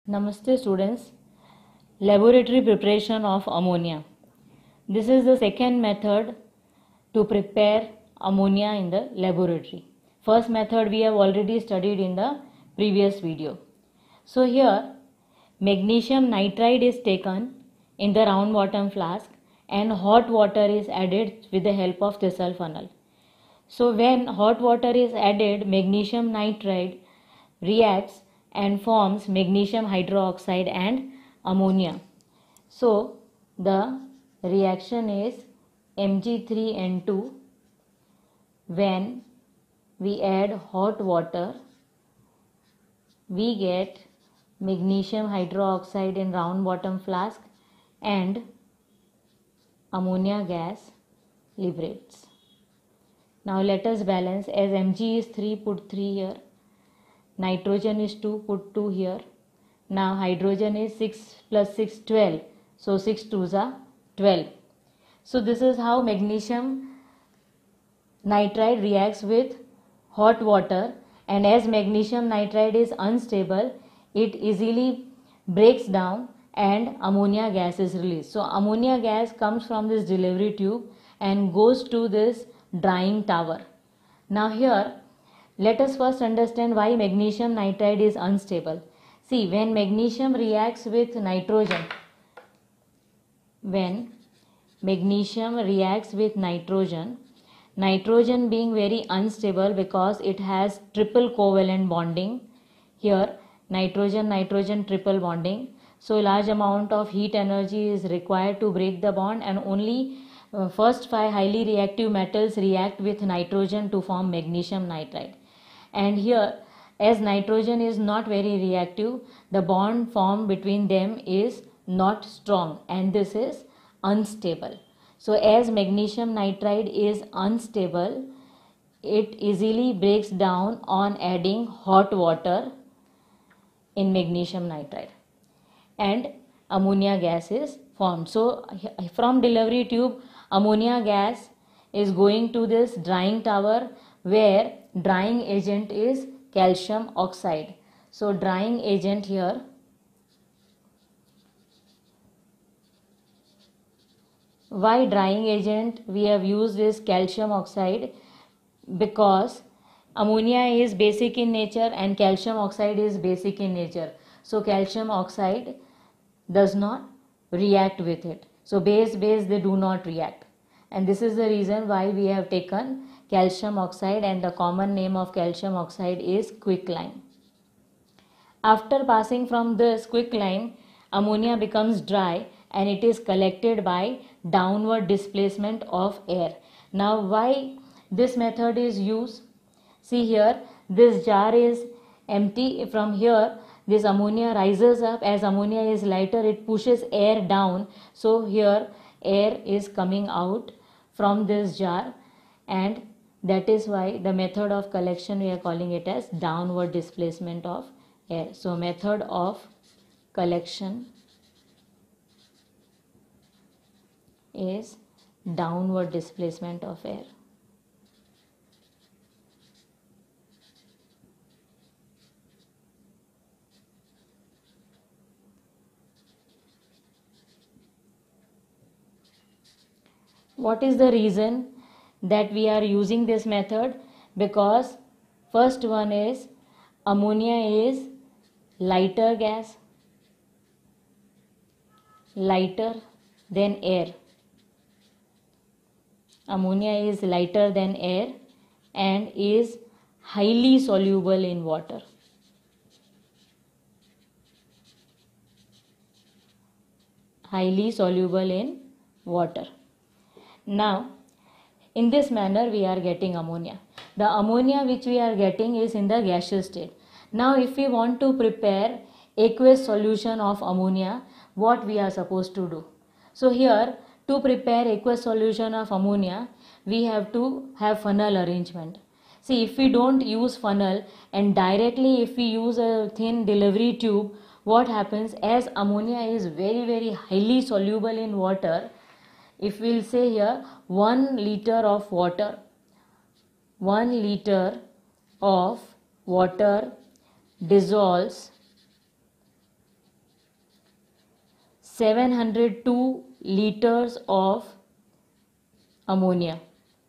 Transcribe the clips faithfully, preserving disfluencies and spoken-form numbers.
Namaste students. Laboratory preparation of ammonia. This is the second method to prepare ammonia in the laboratory. First method we have already studied in the previous video. So here magnesium nitride is taken in the round bottom flask and hot water is added with the help of Thistle funnel. So when hot water is added, magnesium nitride reacts and forms magnesium hydroxide and ammonia. So the reaction is M g three N two. When we add hot water, we get magnesium hydroxide in round bottom flask and ammonia gas liberates. Now let us balance. As Mg is three, put three here. Nitrogen is two, put two here. Now hydrogen is six plus six, twelve. So six twos are twelve. So this is how magnesium nitride reacts with hot water, and as magnesium nitride is unstable, it easily breaks down and ammonia gas is released. So ammonia gas comes from this delivery tube and goes to this drying tower. Now here let us first understand why magnesium nitride is unstable. See, when magnesium reacts with nitrogen, when magnesium reacts with nitrogen, nitrogen being very unstable because it has triple covalent bonding. Here nitrogen nitrogen triple bonding, so large amount of heat energy is required to break the bond, and only uh, first five highly reactive metals react with nitrogen to form magnesium nitride. And here, as nitrogen is not very reactive, the bond formed between them is not strong and this is unstable. So as magnesium nitride is unstable, it easily breaks down on adding hot water in magnesium nitride and ammonia gas is formed. So from delivery tube, ammonia gas is going to this drying tower where drying agent is calcium oxide. So drying agent here why drying agent we have used is calcium oxide, because ammonia is basic in nature and calcium oxide is basic in nature. So calcium oxide does not react with it. So base base they do not react, and this is the reason why we have taken calcium oxide, and the common name of calcium oxide is quicklime. After passing from this quicklime, ammonia becomes dry and it is collected by downward displacement of air. Now why this method is used? See here, this jar is empty. From here this ammonia rises up. As ammonia is lighter, it pushes air down. So here air is coming out from this jar, and that is why the method of collection we are calling it as downward displacement of air. So method of collection is downward displacement of air. What is the reason that we are using this method? Because first one is ammonia is lighter gas, lighter than air. Ammonia is lighter than air and is highly soluble in water. Highly soluble in water. Now in this manner we are getting ammonia. The ammonia which we are getting is in the gaseous state. Now if we want to prepare aqueous solution of ammonia, what we are supposed to do? So here, to prepare aqueous solution of ammonia, we have to have funnel arrangement. See, if we don't use funnel and directly if we use a thin delivery tube, what happens? As ammonia is very very highly soluble in water, if we will say here one liter of water, one liter of water dissolves seven hundred two liters of ammonia.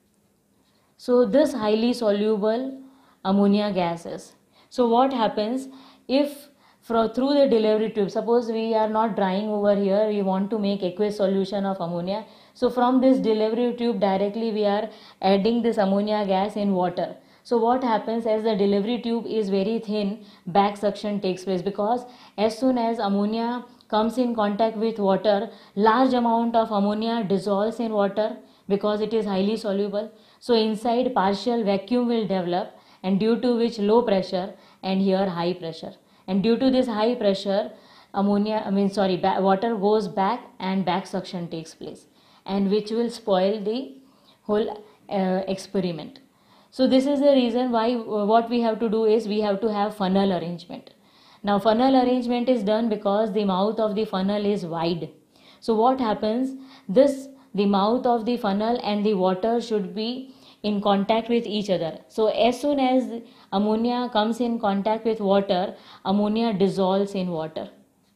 So this highly soluble ammonia gases. So what happens if for, through the delivery tube, suppose we are not drying over here, we want to make aqueous solution of ammonia. So from this delivery tube directly we are adding this ammonia gas in water. So what happens, as the delivery tube is very thin, back suction takes place, because as soon as ammonia comes in contact with water, large amount of ammonia dissolves in water because it is highly soluble. So inside partial vacuum will develop, and due to which low pressure and here high pressure. And due to this high pressure, ammonia, I mean sorry, water goes back and back suction takes place, and which will spoil the whole uh, experiment. So this is the reason why uh, what we have to do is we have to have funnel arrangement. Now funnel arrangement is done because the mouth of the funnel is wide. So what happens, this the mouth of the funnel and the water should be in contact with each other. So as soon as ammonia comes in contact with water, ammonia dissolves in water.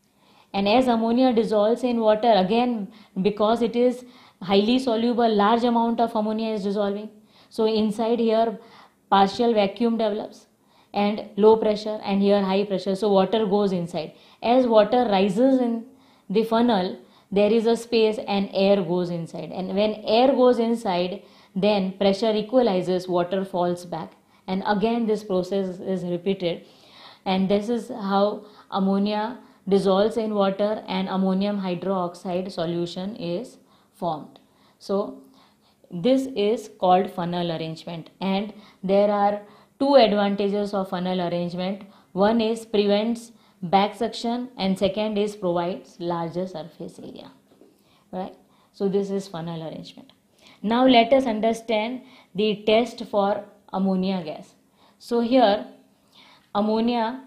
And as ammonia dissolves in water, again because it is highly soluble, large amount of ammonia is dissolving. So inside here partial vacuum develops and low pressure, and here high pressure. So water goes inside. As water rises in the funnel, there is a space and air goes inside. And when air goes inside, then pressure equalizes, water falls back. And again this process is repeated. And this is how ammonia dissolves in water and ammonium hydroxide solution is formed. So this is called funnel arrangement, and there are two advantages of funnel arrangement. One is prevents back suction, and second is provides larger surface area, right? So this is funnel arrangement. Now let us understand the test for ammonia gas. So here ammonia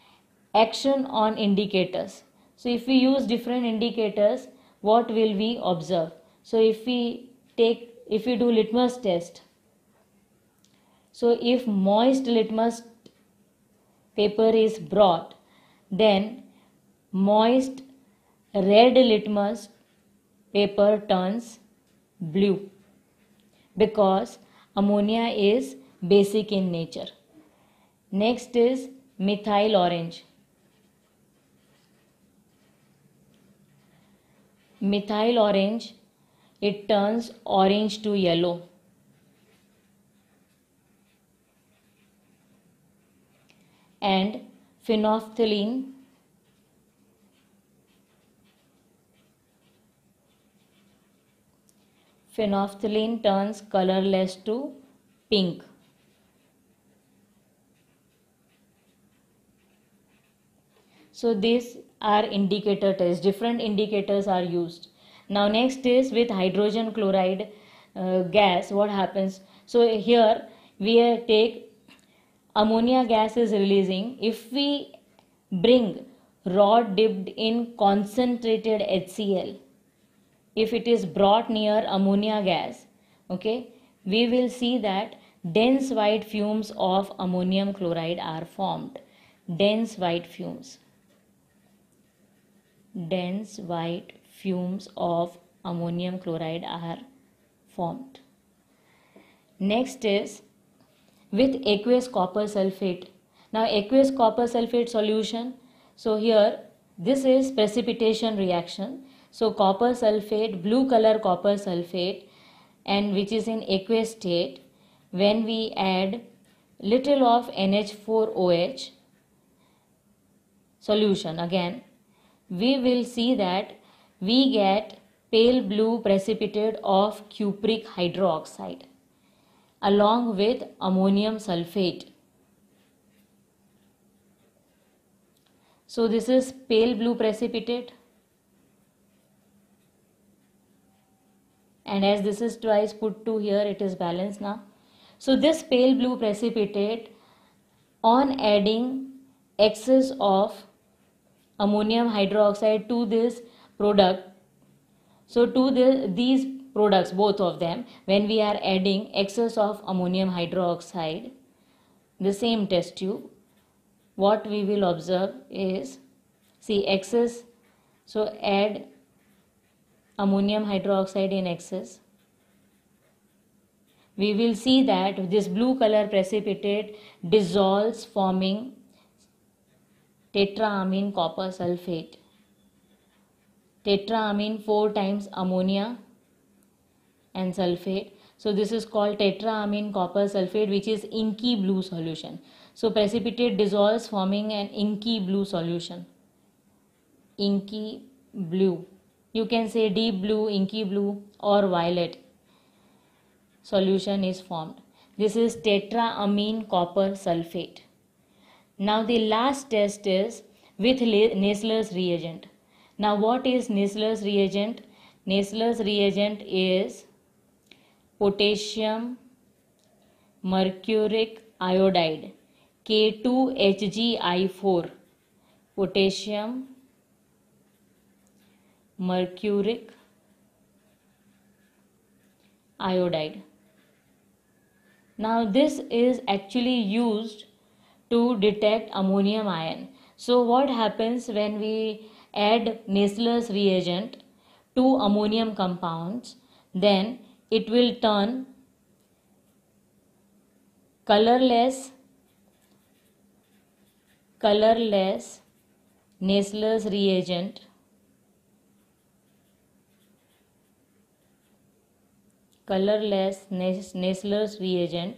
action on indicators. So if we use different indicators, what will we observe? So if we take if we do litmus test, so if moist litmus paper is brought, then moist red litmus paper turns blue, because ammonia is basic in nature. Next is methyl orange. Methyl orange, it turns orange to yellow. And phenolphthalein, phenolphthalein turns colorless to pink. So these are indicator tests. Different indicators are used. Now next is with hydrogen chloride uh, gas, what happens? So here we take ammonia gas is releasing. If we bring rod dipped in concentrated H C l, if it is brought near ammonia gas, okay, we will see that dense white fumes of ammonium chloride are formed. Dense white fumes. Dense white fumes of ammonium chloride are formed. Next is with aqueous copper sulfate. Now aqueous copper sulfate solution, so here this is precipitation reaction. So copper sulfate, blue color copper sulfate, and which is in aqueous state, when we add little of N H four O H solution, again we will see that we get pale blue precipitate of cupric hydroxide along with ammonium sulfate. So this is pale blue precipitate, and as this is twice put to here, it is balanced now. So this pale blue precipitate, on adding excess of ammonium hydroxide to this product, so to the, these products, both of them, when we are adding excess of ammonium hydroxide, the same test tube, what we will observe is, see excess, so add ammonium hydroxide in excess, we will see that this blue color precipitate dissolves, forming tetraamine copper sulfate. Tetraamine four times ammonia and sulfate. So this is called tetraamine copper sulfate, which is inky blue solution. So precipitate dissolves, forming an inky blue solution. Inky blue. You can say deep blue, inky blue, or violet solution is formed. This is tetraamine copper sulfate. Now the last test is with Nessler's reagent. Now what is Nessler's reagent? Nessler's reagent is potassium mercuric iodide, K two H G I four. Potassium mercuric iodide. Now this is actually used to detect ammonium ion. So what happens when we add Nessler's reagent to ammonium compounds? Then it will turn colorless colorless Nessler's reagent colorless Nessler's reagent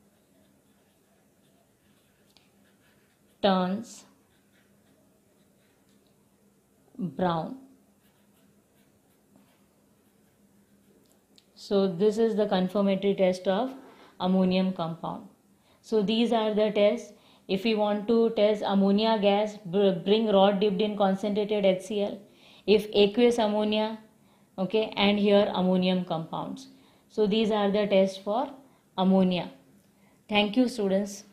turns brown. So this is the confirmatory test of ammonium compound. So these are the tests. If we want to test ammonia gas, bring rod dipped in concentrated H C l. If aqueous ammonia, okay, and here ammonium compounds. So these are the tests for ammonia. Thank you, students.